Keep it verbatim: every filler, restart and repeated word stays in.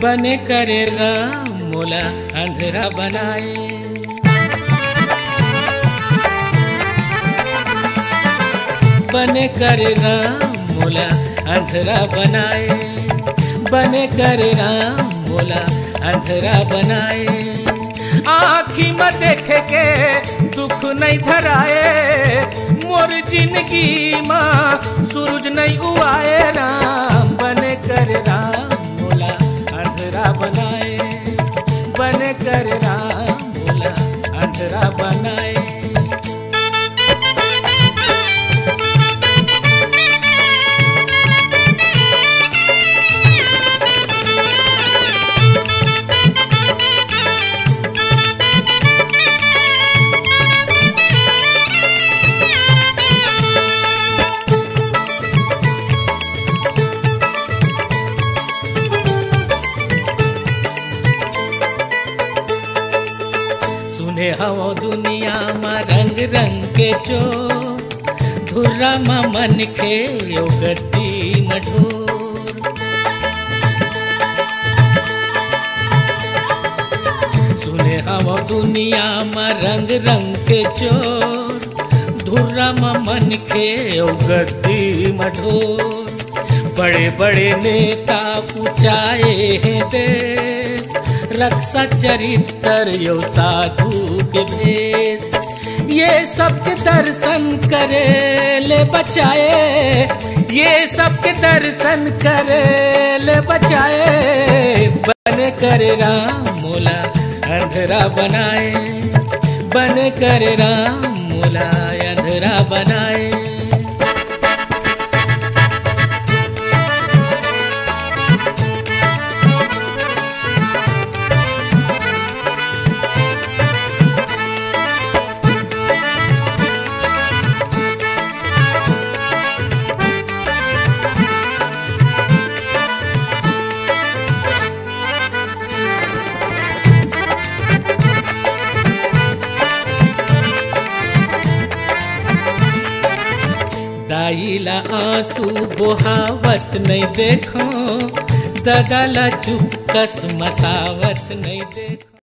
बने करे राम मोला अंधेरा बनाए। बने करे राम मोला अंधेरा बनाए। बने करे राम मोला अंधेरा बनाए। आँखी में देखे के दुख नहीं धराए, मोर जिंदगी माँ सूरज नहीं उआए। राम बने कर राम मोला अंधेरा बनाए। बने कर राम मोला अंधेरा बनाए। सुने हवो दुनिया में रंग रंग के चो, धुर्रा में मन खे यो गद्दी न ढोर। सुने हवो दुनिया में रंग रंग के चोर, धुर्रा में मन खे यो गद्दी में ढोर। बड़े बड़े नेता पूछाए हैं देश, रक्षा चरित्र यो साधु के भेष। ये सबके दर्शन करे ले बचाए, ये सबके दर्शन करे ले बचाए। बने करे राम मोला अंधेरा बनाए। बने करे राम मोला अंधेरा बनाए। दाईला आंसू बोहावत नहीं देखो, ददाला चुपकस मसावत नहीं देखो।